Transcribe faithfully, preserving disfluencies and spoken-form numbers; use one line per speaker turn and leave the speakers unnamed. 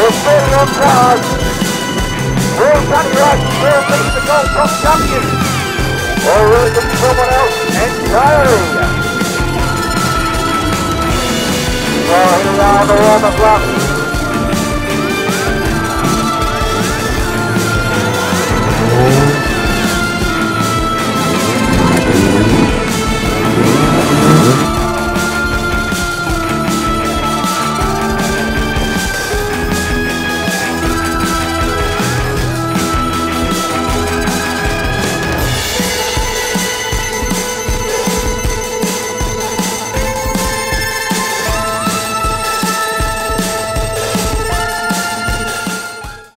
really on guard. Will Danny Rice will be the goal from champion? Or will it be someone else entirely? So here we are on the warm-up lap.